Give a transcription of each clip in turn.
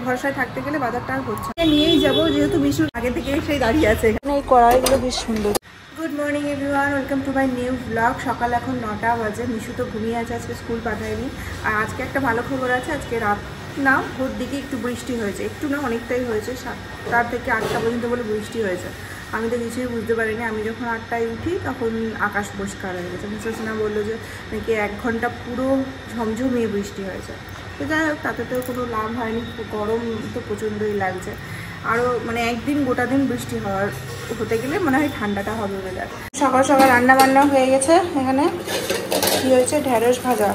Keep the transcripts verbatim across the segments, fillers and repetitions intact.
ভরসায় থাকতে গেলে বাজারটা আর হচ্ছে না। নিয়েই যাবো, যেহেতু মিশুর আগে থেকেই সেই দাঁড়িয়ে আছে এখানে। এই কড়াইগুলো বেশ সুন্দর। Good morning everyone, welcome to my new blog. সকাল এখন নটা বাজে। মিশু তো ঘুমিয়ে আছে, আজকে স্কুল পাঠায়নি। আর আজকে একটা ভালো খবর আছে, আজকে রাত না ভোর দিকে একটু বৃষ্টি হয়েছে, একটু না অনেকটাই হয়েছে। সাতটা থেকে আটটা পর্যন্ত বলে বৃষ্টি হয়েছে। আমি তো কিছুই বুঝতে পারিনি। আমি যখন আটটায় উঠি তখন আকাশ পরিষ্কার হয়ে গেছে। মিসেসনা বললো যে নাকি এক ঘন্টা পুরো ঝমঝমিয়ে বৃষ্টি হয়েছে। তো যাই হোক, তাতে তো কোনো লাভ হয়নি, গরম তো প্রচণ্ডই লাগছে। আরও মানে একদিন গোটা দিন বৃষ্টি হওয়ার হতে গেলে মনে হয় ঠান্ডাটা হবে ওয়েদার। সকাল সকাল রান্না বান্না হয়ে গেছে। এখানে কী হয়েছে, ঢেঁড়স ভাজা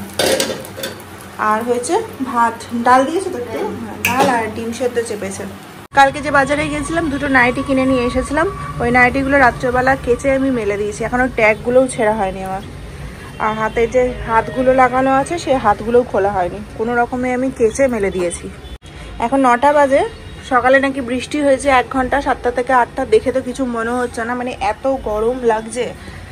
আর হয়েছে ভাত, ডাল দিয়েছে তো একটু, ডাল আর ডিম সেদ্ধ চেপেছে। কালকে যে বাজারে গিয়েছিলাম দুটো নাইটি কিনে নিয়ে এসেছিলাম, ওই নাইটিগুলো রাত্রেবেলা কেচে আমি মেলে দিয়েছি। এখনও ট্যাগগুলোও ছেঁড়া হয়নি আমার। আর হাতে যে হাতগুলো লাগানো আছে সেই হাতগুলোও খোলা হয়নি, কোনো রকমে আমি কেচে মেলে দিয়েছি। এখন নটা বাজে। সকালে নাকি বৃষ্টি হয়েছে এক ঘন্টা, সাতটা থেকে আটটা। দেখে তো কিছু মনে হচ্ছে না, মানে এত গরম লাগছে।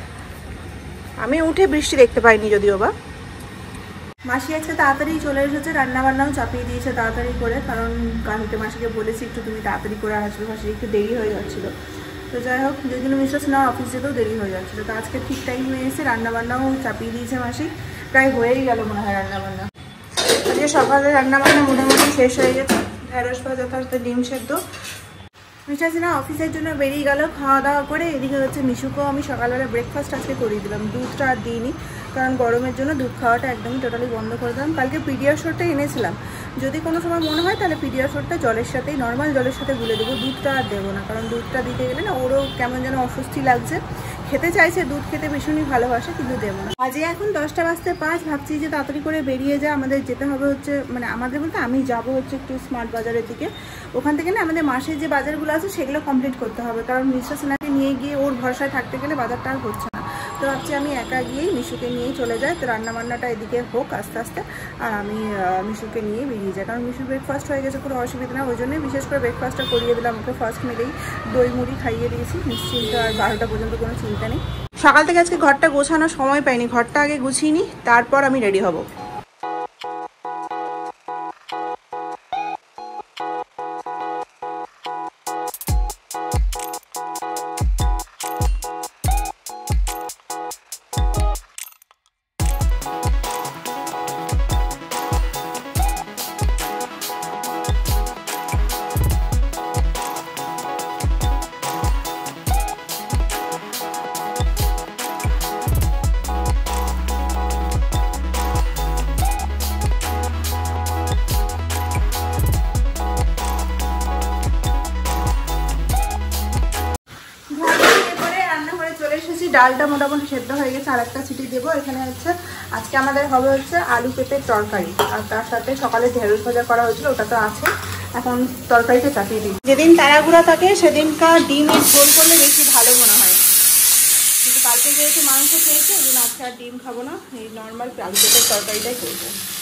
আমি উঠে বৃষ্টি দেখতে পাইনি যদিও বা। মাসি আজকে তাড়াতাড়ি চলে এসেছে, রান্না বান্নাও চাপিয়ে দিয়েছে তাড়াতাড়ি করে, কারণ কালকে মাসিকে বলেছি একটু তুমি তাড়াতাড়ি করে আসবে, মাসির একটু দেরি হয়ে যাচ্ছিলো। তো যাই হোক, যেদিন মিসেস না অফিস যেতেও দেরি হয়ে যাচ্ছিলো, তো আজকে ঠিক টাইম হয়ে এসে রান্নাবান্নাও চাপিয়ে দিয়েছে মাসি। প্রায় হয়েই গেল মনে হয় রান্নাবান্না। আজকে সকালে রান্নাবান্না মোটামুটি শেষ হয়ে গেছে। ঢেঁড়স ভাজা তারপরে ডিম সেদ্ধ। মিসেস না অফিসের জন্য বেরিয়ে গেল খাওয়া দাওয়া করে। এদিকে হচ্ছে মিশুকেও আমি সকালবেলা ব্রেকফাস্ট আজকে করিয়ে দিলাম, দুধটা আর দিইনি, কারণ গরমের জন্য দুধ খাওয়াটা একদমই টোটালি বন্ধ করে দিলাম। কালকে পিডিয়াশোরটা এনেছিলাম, যদি কোনো সময় মনে হয় তাহলে পিডিয়াশোরটা জলের সাথেই, নর্মাল জলের সাথে গুলে দেবো, দুধটা আর দেবো না, কারণ দুধটা দিতে গেলে না ওরও কেমন যেন অস্বস্তি লাগছে। খেতে চাইছে, দুধ খেতে ভীষণই ভালোবাসে, কিন্তু দেবো না। আজকে এখন দশটা বাজতে পাঁচ, ভাবছি যে তাড়াতাড়ি করে বেরিয়ে যায়। আমাদের যেতে হবে হচ্ছে, মানে আমাদের বলতে আমি যাবো হচ্ছে একটু স্মার্ট বাজারের দিকে। ওখান থেকে না আমাদের মাসের যে বাজারগুলো আছে সেগুলো কমপ্লিট করতে হবে, কারণ মিসেস নাকে নিয়ে গিয়ে ওর ভরসায় থাকতে গেলে বাজারটা আর হচ্ছে না। তো ভাবছি আমি একা গিয়েই মিশুকে নিয়েই চলে যাই। তো রান্নাবান্নাটা এদিকে হোক আস্তে আস্তে, আর আমি মিশুকে নিয়ে বেরিয়ে যাই, কারণ মিশুর ব্রেকফাস্ট হয়ে গেছে, কোনো অসুবিধা না। ওই জন্যই বিশেষ করে ব্রেকফাস্টটা করিয়ে দিলাম ওকে। ফার্স্ট মিলেই দই মুড়ি খাইয়ে দিয়েছি, নিশ্চিন্ত, আর বারোটা পর্যন্ত কোনো চিন্তা নেই। সকাল থেকে আজকে ঘরটা গোছানোর সময় পাইনি, ঘরটা আগে গুছিয়ে নিই, তারপর আমি রেডি হব। ডালটা মোটামুটি সেদ্ধ হয়ে গেছে, আর একটা সিটি দেবো। এখানে হচ্ছে আজকে আমাদের হবে হচ্ছে আলু পেঁপের তরকারি, আর তার সাথে সকালে ঢেঁড়স ভাজা করা হয়েছিল, ওটা তো আছে। এখন তরকারিটা চাপিয়ে দিই। যেদিন তাড়াগুড়া থাকে সেদিনকার ডিমের ঝোল করলে বেশি ভালো মনে হয়, কিন্তু কালকে যেহেতু মাংস খেয়েছে ওই জন্য আজকে আর ডিম খাবো না, এই নর্মাল আলু পেঁপের তরকারিটাই করবো।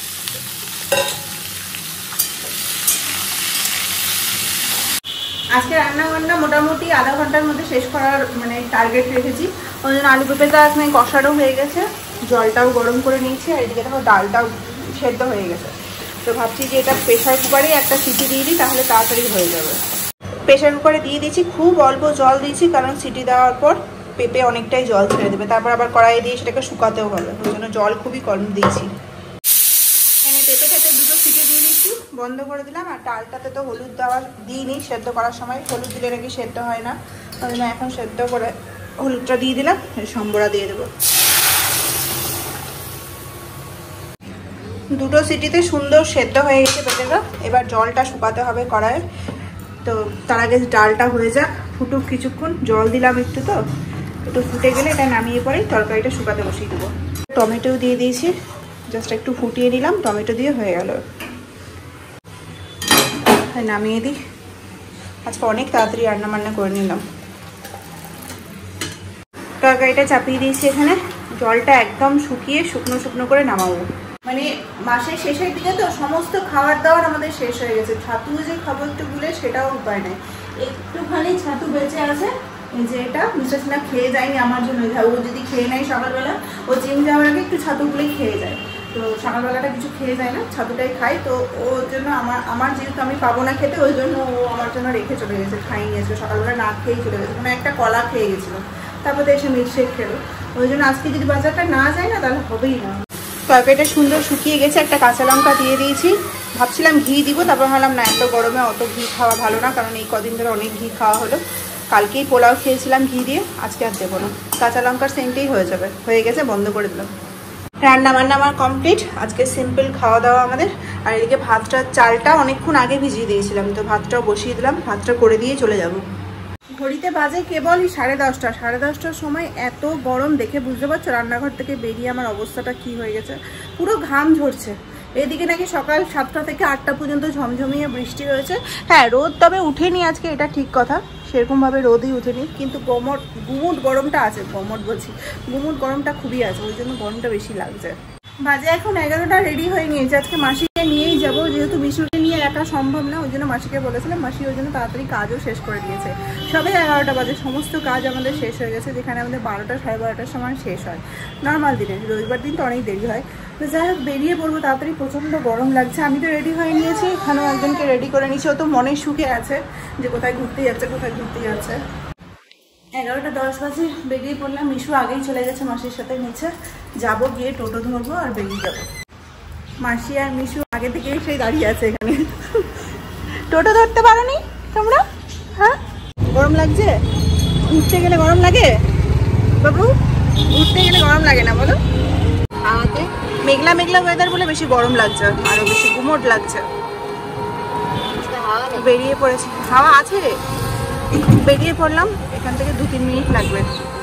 আজকে রান্না বান্না মোটামুটি আধা ঘন্টার মধ্যে শেষ করার মানে টার্গেট রেখেছি। ওই জন্য আলু পেঁপেটা এখানে কষানো হয়ে গেছে, জলটাও গরম করে নিয়েছি, আর এদিকে দেখো ডালটাও সেদ্ধ হয়ে গেছে। তো ভাবছি যে এটা প্রেশার কুকারে একটা সিটি দিয়ে দিই, তাহলে তাড়াতাড়ি হয়ে যাবে। প্রেশার কুকারে দিয়ে দিয়েছি, খুব অল্প জল দিয়েছি, কারণ সিটি দেওয়ার পর পেঁপে অনেকটাই জল ছেড়ে দেবে, তারপর আবার কড়াইয়ে দিয়ে সেটাকে শুকাতেও হবে, ওই জন্য জল খুবই কম দিয়েছি। এখানে পেঁপেটাতে দুটো সিটি দিয়ে দিচ্ছি, বন্ধ করে দিলাম। আর ডালটাতে তো হলুদ দেওয়া দিইনি সেদ্ধ করার সময়, হলুদ দিলে নাকি সেদ্ধ হয় না, ওই জন্য এখন সেদ্ধ করে হলুদটা দিয়ে দিলাম, সম্বরা দিয়ে দেবো। দুটো সিটিতে সুন্দর সেদ্ধ হয়ে গেছে পেঁপেটা, এবার জলটা শুকাতে হবে কড়াইয়ে। তো তার আগে ডালটা হয়ে যাক, ফুটুক কিছুক্ষণ, জল দিলাম একটু, তো একটু ফুটে গেলে এটা নামিয়ে পরেই তরকারিটা শুকাতে বসিয়ে দেবো। টমেটো দিয়ে দিয়েছি, জাস্ট একটু ফুটিয়ে নিলাম, টমেটো দিয়ে হয়ে গেল। নামিয়ে দিই, আজকে অনেক তাড়াতাড়ি রান্না বান্না করে নিলাম। তরকারিটা চাপিয়ে দিয়েছি এখানে, জলটা একদম শুকিয়ে শুকনো শুকনো করে নামাবো। মানে মাসের শেষের দিকে তো সমস্ত খাবার দাবার আমাদের শেষ হয়ে গেছে। ছাতু যে খাবো একটু গুলে সেটাও উপায় নেই, একটুখানি ছাতু বেঁচে আছে, যে এটা মিসেস না খেয়ে যায়নি আমার জন্য। ও যদি খেয়ে নেয় সকালবেলা, ও জিম যাওয়ার আগে একটু ছাতু গুলে খেয়ে যায়, তো সকালবেলাটা কিছু খেয়ে যায় না, ছাতুটাই খাই। তো ওর জন্য আমার আমার যেহেতু আমি পাবো না খেতে, ওই জন্য ও আমার জন্য রেখে চলে গেছে, খাইয়ে নিয়েছিল। সকালবেলা না খেয়েই চলে গেছে, কোনো একটা কলা খেয়ে গেছিলো, তারপরে এসে মিল্কশেক খেলো। ওই জন্য আজকে যদি বাজারটা না যায় না তাহলে হবেই না। তরকারিটা সুন্দর শুকিয়ে গেছে, একটা কাঁচা লঙ্কা দিয়ে দিয়েছি। ভাবছিলাম ঘি দিব, তারপর ভাবলাম না, এত গরমে অত ঘি খাওয়া ভালো না, কারণ এই কদিন ধরে অনেক ঘি খাওয়া হলো। কালকেই পোলাও খেয়েছিলাম ঘি দিয়ে, আজকে আর দেবো না, কাঁচা লঙ্কার সেন্টেই হয়ে যাবে। হয়ে গেছে, বন্ধ করে দিলাম। রান্না বান্না আমার কমপ্লিট। আজকে সিম্পল খাওয়া দাওয়া আমাদের। আর এদিকে ভাতটা, চালটা অনেকক্ষণ আগে ভিজিয়ে দিয়েছিলাম, তো ভাতটাও বসিয়ে দিলাম, ভাতটা করে দিয়ে চলে যাব। ঘড়িতে বাজে কেবলই সাড়ে দশটা। সাড়ে দশটার সময় এত গরম দেখে বুঝতে পারছো রান্নাঘর থেকে বেরিয়ে আমার অবস্থাটা কি হয়ে গেছে, পুরো ঘাম ঝরছে। এদিকে নাকি সকাল সাতটা থেকে আটটা পর্যন্ত ঝমঝমিয়ে বৃষ্টি হয়েছে। হ্যাঁ, রোদ তবে উঠেনি আজকে, এটা ঠিক কথা, সেরকমভাবে রোদই উঠেনি, কিন্তু গমট গুমুট গরমটা আছে। গমট বলছি, গুমুট গরমটা খুবই আছে, ওই জন্য গরমটা বেশি লাগছে। বাজে এখন এগারোটা, রেডি হয়ে নিয়েছে। আজকে মাসিকে নিয়েই যাবো, যেহেতু বিষ্ণুকে নিয়ে একা সম্ভব না, ওই জন্য মাসিকে বলেছিলাম। মাসি ওই জন্য তাড়াতাড়ি কাজও শেষ করে দিয়েছে। সবে এগারোটা বাজে, সমস্ত কাজ আমাদের শেষ হয়ে গেছে, যেখানে আমাদের বারোটা সাড়ে বারোটার সময় শেষ হয় নর্মাল দিনে। রবিবার দিন তো অনেক দেরি হয়। তো যাই হোক, বেরিয়ে পড়বো তাড়াতাড়ি, প্রচণ্ড গরম লাগছে। আমি তো রেডি হয়ে নিয়েছি, এখানেও একজনকে রেডি করে নিয়েছি। ও তো মনে সুখে আছে যে কোথায় ঘুরতে যাচ্ছে, কোথায় ঘুরতে যাচ্ছে। এগারোটা দশ বাজে বেরিয়ে পড়লাম। মিশু আগেই চলে গেছে মাসির সাথে নিচে। যাবো, গিয়ে টোটো ধরবো আর বেরিয়ে যাবো। মাসি আর মিশু আগে থেকেই সেই দাঁড়িয়ে আছে এখানে। টোটো ধরতে পারোনি তোমরা? হ্যাঁ, গরম লাগছে? ঘুরতে গেলে গরম লাগে বাবু? ঘুরতে গেলে গরম লাগে না বলো? আমাকে মেঘলা মেঘলা ওয়েদার বলে বেশি গরম লাগছে, আরো বেশি গুমোট লাগছে। বেরিয়ে পড়েছি, হাওয়া আছে, বেরিয়ে পড়লাম। এখান থেকে দু তিন মিনিট লাগবে।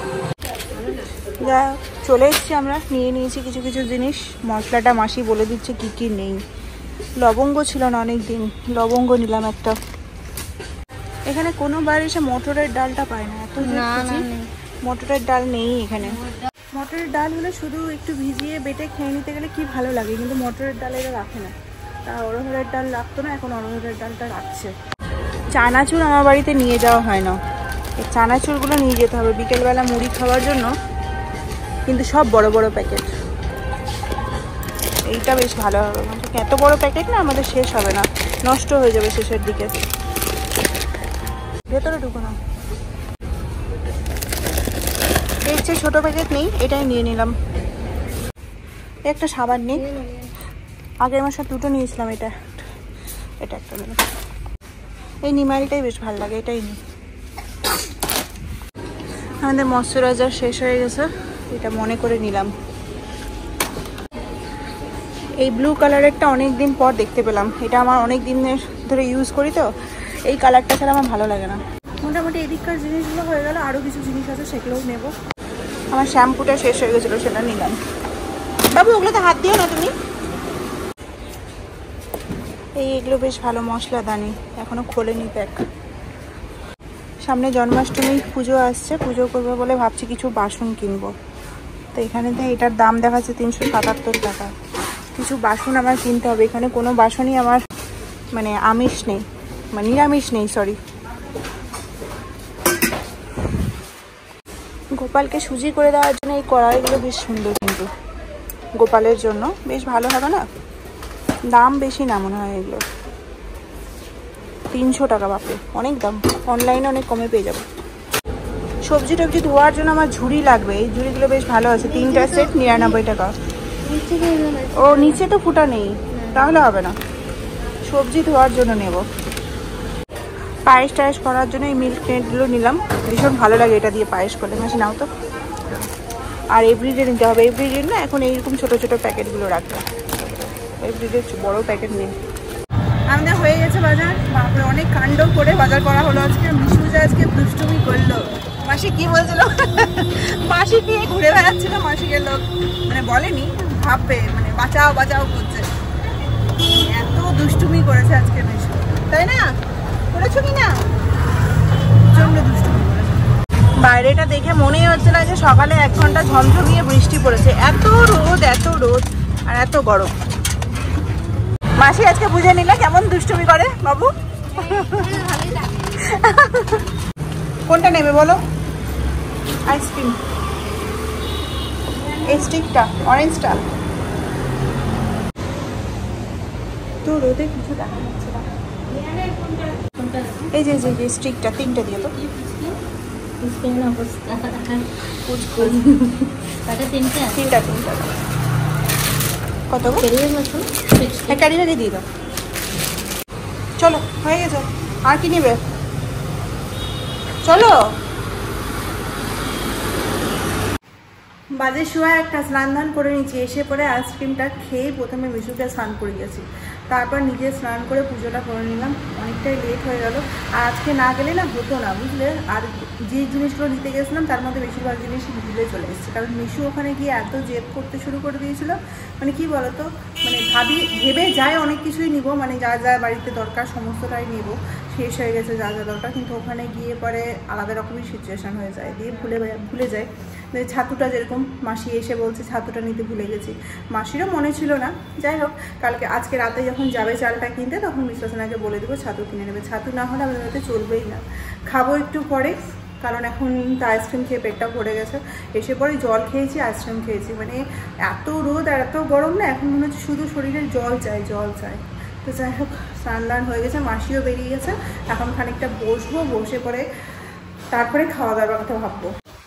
যা চলে এসেছি আমরা, নিয়ে নিয়েছি কিছু কিছু জিনিস। মশলাটা মাসি বলে দিচ্ছে কি কি নেই। লবঙ্গ ছিল না অনেক দিন, লবঙ্গ নিলাম একটা। এখানে কোনো বার এসে মটরের ডালটা পায় না, এত মটরের ডাল নেই এখানে। মটরের ডাল হলে শুধু একটু ভিজিয়ে বেটে খেয়ে নিতে গেলে কি ভালো লাগে, কিন্তু মটরের ডাল এরা রাখে না। তা অরহরের ডাল রাখতো না, এখন অরহরের ডালটা রাখছে। চানাচুর আমার বাড়িতে নিয়ে যাওয়া হয় না, এই চানাচুরগুলো নিয়ে যেতে হবে বিকেলবেলা মুড়ি খাওয়ার জন্য, কিন্তু সব বড় বড় প্যাকেট। এইটা বেশ ভালো হবে, এত বড় প্যাকেট না, আমাদের শেষ হবে না, নষ্ট হয়ে যাবে শেষের দিকে। ভেতরে ঢুকো না, এর চেয়ে ছোটো প্যাকেট নেই, এটাই নিয়ে নিলাম। একটা সাবান নেই, আগের মাসে দুটো নিয়েছিলাম, এটা এটা একটা নিলাম। এই নিমারিটাই বেশ ভালো লাগে, এটাই নিই। আমাদের ময়শ্চারাইজার শেষ হয়ে গেছে, এটা মনে করে নিলাম। এই ব্লু কালারেরটা অনেক দিন পর দেখতে পেলাম, এটা আমার অনেক দিনের ধরে ইউজ করি, তো এই কালারটা ছাড়া আমার ভালো লাগে না। মোটামুটি এদিককার জিনিসগুলো হয়ে গেল, আরও কিছু জিনিস আছে সেগুলোও নেব। আমার শ্যাম্পুটা শেষ হয়ে গেছিলো, সেটা নিলাম। বাবু ওগুলোতে হাত দিও না তুমি। এই এগুলো বেশ ভালো মশলাদানি, এখনো খোলেনি প্যাক। সামনে জন্মাষ্টমী পুজো আসছে, পুজো করবো বলে ভাবছি কিছু বাসন কিনবো। তো এখানে তো এটার দাম দেখাচ্ছে তিনশো সাতাত্তর টাকা। কিছু বাসন আমার কিনতে হবে, এখানে কোনো বাসনই আমার মানে আমিষ নেই, মানে নিরামিষ নেই, সরি। গোপালকে সুজি করে দেওয়ার জন্য এই কড়াইগুলো বেশ সুন্দর, কিন্তু গোপালের জন্য বেশ ভালো হবে না? দাম বেশি না মনে হয় এগুলো, তিনশো টাকা, বাপরে অনেক দাম। অনলাইনে অনেক কমে পেয়ে যাবো। সবজি টবজি ধোয়ার জন্য আমার ঝুড়ি লাগবে, এই ঝুড়িগুলো বেশ ভালো আছে, তিনটা সেট নিরানব্বই টাকা। ও নিচে তো ফুটা নেই, তাহলে হবে না। সবজি ধোয়ার জন্য নেব। পায়েস টায়েস করার জন্য এই মিল্ক নেটগুলো নিলাম, ভীষণ ভালো লাগে এটা দিয়ে পায়েস করলে। মাসি নাও তো। আর এভরিডে নিতে হবে, এভরিডে না, এখন এইরকম ছোটো ছোটো প্যাকেটগুলো রাখবে, এভরিডে বড়ো প্যাকেট নেই। আমাদের হয়ে গেছে বাজার, বাপরে অনেক কাণ্ড করে বাজার করা হলো আজকে। মিশু যে আজকে দুষ্টুমি করলো। মাসি কি বলছিল, মাসি নিয়ে ঘুরে বেড়াচ্ছিল, মাসিকে লোক মানে বলেনি, ভাববে মানে বাঁচাও বাঁচাও করছে। এত দুষ্টুমি করেছে আজকে মিশু, তাই না? করেছো কি না? প্রচন্ড দুষ্টুমি করেছে। বাইরেটা দেখে মনেই হচ্ছে না যে সকালে এক ঘন্টা ঝমঝমিয়ে বৃষ্টি পড়েছে। এত রোদ, এত রোদ আর এত গরম। মাসি আজকে বুঝে নিলে কেমন দুষ্টুমি করে বাবু। কোনটা নেবে বলো? আইসক্রিম, এই স্টিকটা, অরেঞ্জটা। এত রোদে কিছু দেখা যাচ্ছে না। এই যে যে স্টিকটা তিনটা দিয়ে তো তিনটা তিনটা কত হ্যাঁ ক্যারিয়ারে দিয়ে দাও। চলো হয়ে গেছে, আর কি নেবে? চলো বাজে শোয়া একটা, স্নান ধান করে নিচ্ছি। এসে পরে আইসক্রিমটা খেয়ে প্রথমে মিশুকে স্নান করে গেছি, তারপর নিজে স্নান করে পুজোটা করে নিলাম। অনেকটাই লেট হয়ে গেল, আর আজকে না গেলে না হতো না বুঝলে। আর যে জিনিসগুলো নিতে গেছিলাম তার মধ্যে বেশিরভাগ জিনিস ভুলে চলে এসেছে, কারণ মিশু ওখানে গিয়ে এত জেদ করতে শুরু করে দিয়েছিল। মানে কি বলতো, মানে ভাবি ভেবে যায় অনেক কিছুই নিব, মানে যা যা বাড়িতে দরকার সমস্তটাই নেব, শেষ হয়ে গেছে যা যা দরকার, কিন্তু ওখানে গিয়ে পরে আলাদা রকমই সিচুয়েশান হয়ে যায়, দিয়ে ভুলে ভুলে যায়। ছাতুটা যেরকম মাসি এসে বলছে ছাতুটা নিতে ভুলে গেছি, মাসিরও মনে ছিল না। যাই হোক, কালকে আজকে রাতে যখন যাবে চালটা কিনতে তখন মিশ্রাসনাকে বলে দেবো ছাতু কিনে নেবে। ছাতু না হলে আমাদের বাড়িতে চলবেই না। খাবো একটু পরে, কারণ এখন তো আইসক্রিম খেয়ে পেটটা ভরে গেছে। এসে পরে জল খেয়েছি, আইসক্রিম খেয়েছি, মানে এত রোদ আর এত গরম না, এখন মনে হচ্ছে শুধু শরীরে জল চাই জল চাই। তো যাই হোক, স্নান দান হয়ে গেছে, মাসিও বেরিয়ে গেছে। এখন খানিকটা বসবো, বসে পরে তারপরে খাওয়া দাওয়ার কথা ভাববো।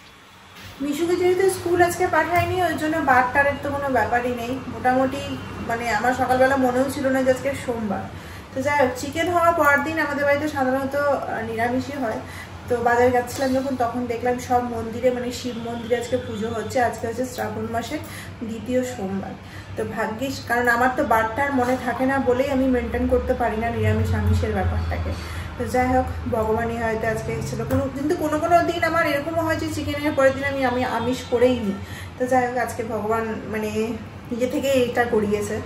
মিশুকে যেহেতু স্কুল আজকে পাঠায়নি, ওই জন্য বারটারের তো কোনো ব্যাপারই নেই মোটামুটি। মানে আমার সকালবেলা মনেও ছিল না যে আজকে সোমবার। তো যাই হোক, চিকেন হওয়ার পর দিন আমাদের বাড়িতে সাধারণত নিরামিষই হয়। তো বাজারে যাচ্ছিলাম যখন, তখন দেখলাম সব মন্দিরে, মানে শিব মন্দিরে আজকে পুজো হচ্ছে। আজকে হচ্ছে শ্রাবণ মাসের দ্বিতীয় সোমবার। তো ভাগ্যিস, কারণ আমার তো বারটার মনে থাকে না বলেই আমি মেনটেন করতে পারি না নিরামিষ আমিষের ব্যাপারটাকে। তো যাই হোক, ভগবানই হয়তো আজকে এসেছিলো। কোনো কিন্তু কোনো কোনো দিন আমার এরকমও হয় যে চিকেনের পরের দিন আমি আমি আমিষ করেই নিই। তো যাই হোক, আজকে ভগবান মানে নিজে থেকে এটা করিয়েছে।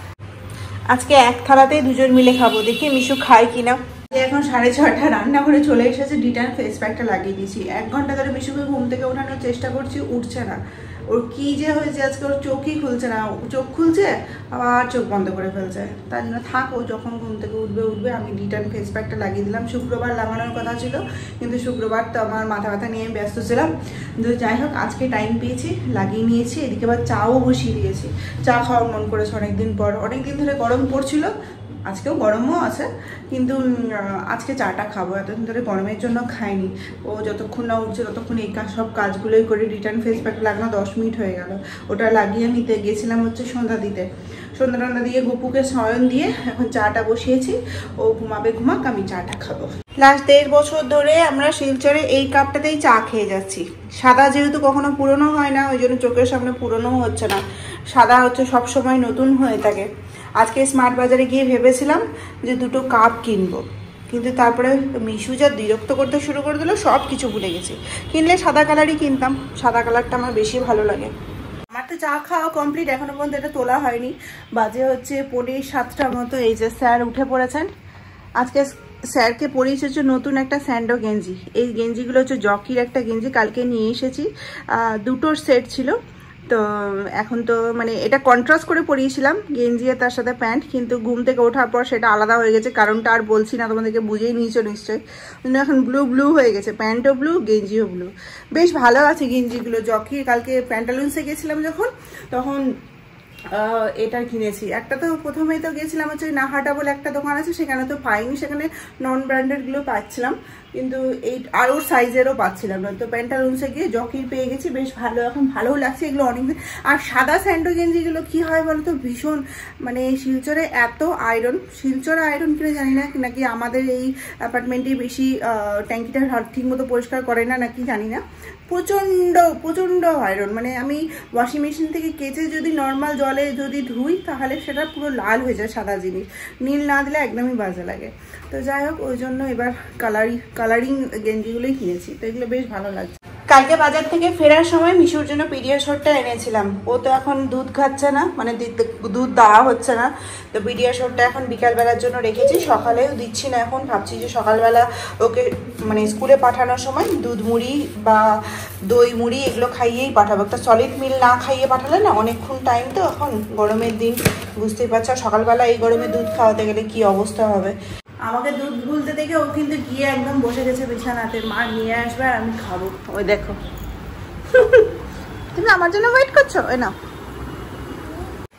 আজকে এক থালাতেই দুজন মিলে খাবো, দেখি মিশু খায় কিনা। এখন সাড়ে ছটা, রান্নাঘরে চলে এসেছে, ডিটান ফেস প্যাকটা লাগিয়ে দিয়েছি। এক ঘন্টা ধরে মিশুকে ঘুম থেকে ওঠানোর চেষ্টা করছি, উঠছে না। ওর কি যে হয়েছে আজকে, ওর চোখই খুলছে না, চোখ খুলছে আবার চোখ বন্ধ করে ফেলছে। তার জন্য থাক, ও যখন ঘুম থেকে উঠবে উঠবে আমি ডিটান ফেস প্যাকটা লাগিয়ে দিলাম। শুক্রবার লাগানোর কথা ছিল, কিন্তু শুক্রবার তো আমার মাথা ব্যথা নিয়ে ব্যস্ত ছিলাম। কিন্তু যাই হোক, আজকে টাইম পেয়েছি, লাগিয়ে নিয়েছি। এদিকে আবার চাও বসিয়ে দিয়েছি, চা খাওয়ার মন করেছে অনেকদিন পর। অনেকদিন ধরে গরম পড়ছিল, আজকেও গরমও আছে, কিন্তু আজকে চাটা খাবো। এতদিন ধরে গরমের জন্য খাইনি। ও যতক্ষণ না উঠছে ততক্ষণ এই কাজ সব কাজগুলোই করে। রিটার্ন ফেস প্যাক লাগানো দশ মিনিট হয়ে গেল। ওটা লাগিয়ে নিতে গেছিলাম হচ্ছে সন্ধ্যা দিতে। সন্ধ্যা টন্ধা দিয়ে গপুকে শয়ন দিয়ে এখন চাটা বসিয়েছি। ও ঘুমাবে, ঘুমাক, আমি চাটা খাবো। লাস্ট দেড় বছর ধরে আমরা শিলচরে এই কাপটাতেই চা খেয়ে যাচ্ছি। সাদা যেহেতু কখনো পুরনো হয় না, ওই জন্য চোখের সামনে পুরনোও হচ্ছে না। সাদা হচ্ছে সবসময় নতুন হয়ে থাকে। আজকে স্মার্ট বাজারে গিয়ে ভেবেছিলাম যে দুটো কাপ কিনবো, কিন্তু তারপরে মিশু যা বিরক্ত করতে শুরু করে দিল, সব কিছু ভুলে গেছি। কিনলে সাদা কালারই কিনতাম, সাদা কালারটা আমার বেশি ভালো লাগে। আমার তো চা খাওয়া কমপ্লিট, এখনো পর্যন্ত এটা তোলা হয়নি। বাজে হচ্ছে পনেরো সাতটার মতো। এই যে স্যার উঠে পড়েছেন। আজকে স্যারকে পরিয়েছে হচ্ছে নতুন একটা স্যান্ডো গেঞ্জি। এই গেঞ্জিগুলো হচ্ছে জকির একটা গেঞ্জি, কালকে নিয়ে এসেছি। দুটোর সেট ছিল, তো এখন তো মানে এটা কন্ট্রাস্ট করে পরিয়েছিলাম গেঞ্জি আর তার সাথে প্যান্ট, কিন্তু ঘুম থেকে ওঠার পর সেটা আলাদা হয়ে গেছে। কারণটা আর বলছি না, তোমাদেরকে বুঝেই নিয়েছো নিশ্চয়ই। কিন্তু এখন ব্লু ব্লু হয়ে গেছে, প্যান্টও ব্লু গেঞ্জিও ব্লু। বেশ ভালো আছে গেঞ্জিগুলো। জকির কালকে প্যান্টালুন্সে গেছিলাম যখন, তখন এটা কিনেছি। একটা তো প্রথমেই তো গেছিলাম হচ্ছে নাহাটা বলে একটা দোকান আছে, সেখানে তো পাইনি, সেখানে নন ব্র্যান্ডেডগুলো পাচ্ছিলাম, কিন্তু এই আর ওর সাইজেরও পাচ্ছিলাম না। তো প্যান্টালুন্সে গিয়ে জকির পেয়ে গেছি, বেশ ভালো, এখন ভালোও লাগছে এগুলো অনেকদিন। আর সাদা স্যান্ডো গেঞ্জিগুলো কী হয় বলো তো, ভীষণ মানে শিলচরে এত আয়রন, শিলচরে আয়রন কিনে জানি না, নাকি আমাদের এই অ্যাপার্টমেন্টে বেশি ট্যাঙ্কিটা ঠিক মতো পরিষ্কার করে না নাকি জানি না, প্রচণ্ড প্রচণ্ড আয়রন। মানে আমি ওয়াশিং মেশিন থেকে কেচে যদি নর্মাল জলে যদি ধুই তাহলে সেটা পুরো লাল হয়ে যায় সাদা জিনিস, নীল না দিলে একদমই বাজে লাগে। তো যাই হোক, ওই জন্য এবার কালারিং কালারিং গেঞ্জিগুলোই কিনেছি। তো এগুলো বেশ ভালো লাগছে। কালকে বাজার থেকে ফেরার সময় মিশুর জন্য পিডিয়াশোরটা এনেছিলাম। ও তো এখন দুধ খাচ্ছে না, মানে দুধ দেওয়া হচ্ছে না। তো পিডিয়াশোরটা এখন বিকালবেলার জন্য রেখেছি, সকালেও দিচ্ছি না। এখন ভাবছি যে সকালবেলা ওকে মানে স্কুলে পাঠানোর সময় দুধ মুড়ি বা দই মুড়ি এগুলো খাইয়েই পাঠাবো। একটা সলিড মিল না খাইয়ে পাঠালে না অনেকক্ষণ টাইম, তো এখন গরমের দিন বুঝতেই পারছো, সকালবেলা এই গরমে দুধ খাওয়াতে গেলে কি অবস্থা হবে। আমাকে দুধ গুলতে দেখে ও কিন্তু গিয়ে একদম বসে গেছে বিছানাতে, মা নিয়ে আসবে আর আমি খাবো। ওই দেখো, তুমি আমার জন্য ওয়েট করছো। ওই না,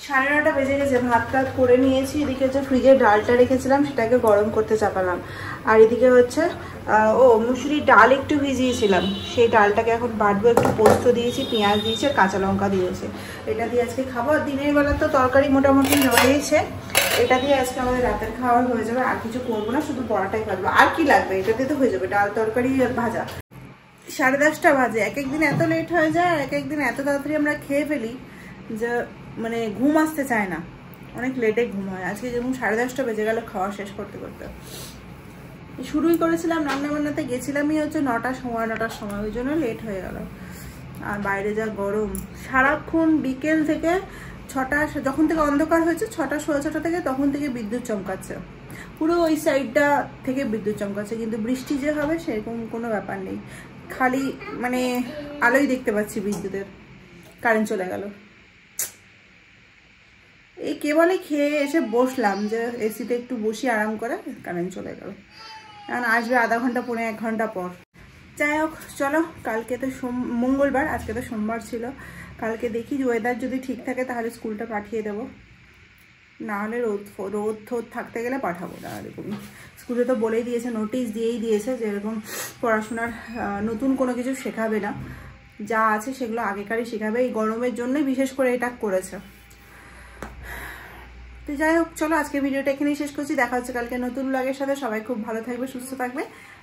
সাড়ে নটা বেজে গেছে, ভাত টাত করে নিয়েছি। এদিকে হচ্ছে ফ্রিজে ডালটা রেখেছিলাম, সেটাকে গরম করতে চাপালাম। আর এদিকে হচ্ছে ও মুসুরির ডাল একটু ভিজিয়েছিলাম, সেই ডালটাকে এখন বাটবো। একটু পোস্ত দিয়েছি, পেঁয়াজ দিয়েছি আর কাঁচা লঙ্কা দিয়েছে। এটা দিয়ে আজকে খাবো। আর দিনের বেলা তো তরকারি মোটামুটি রয়েছে, এটা দিয়ে আজকে আমাদের রাতের খাওয়ার হয়ে যাবে। আর কিছু করবো না, শুধু বড়াটাই ভাজবো। আর কি লাগবে, এটা দিয়ে তো হয়ে যাবে, ডাল তরকারি আর ভাজা। সাড়ে দশটা বাজে। এক একদিন এত লেট হয়ে যায়, আর এক একদিন এত তাড়াতাড়ি আমরা খেয়ে ফেলি যে মানে ঘুম আসতে চায় না, অনেক লেটে ঘুম হয়। আজকে যেমন সাড়ে দশটা বেজে গেল খাওয়া শেষ করতে করতে। শুরুই করেছিলাম রান্না বান্নাতে, গেছিলামই হচ্ছে নটা সময় নটার সময়, ওই জন্য লেট হয়ে গেল। আর বাইরে যা গরম, সারাক্ষণ বিকেল থেকে ছটা, যখন থেকে অন্ধকার হয়েছে ছটা সোয়া ছটা থেকে, তখন থেকে বিদ্যুৎ চমকাচ্ছে, পুরো ওই সাইডটা থেকে বিদ্যুৎ চমকাচ্ছে। কিন্তু বৃষ্টি যে হবে সেরকম কোনো ব্যাপার নেই, খালি মানে আলোই দেখতে পাচ্ছি বিদ্যুতের। কারেন্ট চলে গেল। এই কেবলে খেয়ে এসে বসলাম যে এসিতে একটু বসি আরাম করে, কারেন্ট চলে গেল। এখন আসবে আধা ঘন্টা পৌনে এক ঘন্টা পর। যাই হোক চলো, কালকে তো সোম মঙ্গলবার, আজকে তো সোমবার ছিল। কালকে দেখি ওয়েদার যদি ঠিক থাকে তাহলে স্কুলটা পাঠিয়ে দেবো, নাহলে রোদ রোদ থোদ থাকতে গেলে পাঠাবো না। এরকমই স্কুলে তো বলেই দিয়েছে, নোটিশ দিয়েই দিয়েছে যে এরকম পড়াশোনার নতুন কোনো কিছু শেখাবে না, যা আছে সেগুলো আগেকারই শেখাবে। এই গরমের জন্যই বিশেষ করে এটা করেছে। তো যাই হোক চলো, আজকে ভিডিওটা এখানেই শেষ করছি। দেখা হচ্ছে কালকে নতুন ব্লগের সাথে। সবাই খুব ভালো থাকবে, সুস্থ থাকবে।